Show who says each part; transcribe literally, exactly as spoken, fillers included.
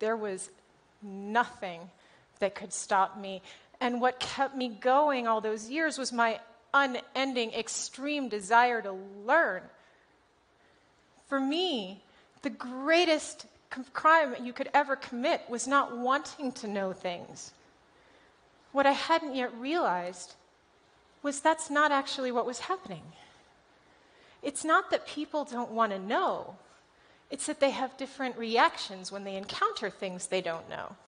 Speaker 1: there was nothing that could stop me. And what kept me going all those years was my unending, extreme desire to learn. For me, the greatest crime you could ever commit was not wanting to know things. What I hadn't yet realized was that's not actually what was happening. It's not that people don't want to know. It's that they have different reactions when they encounter things they don't know.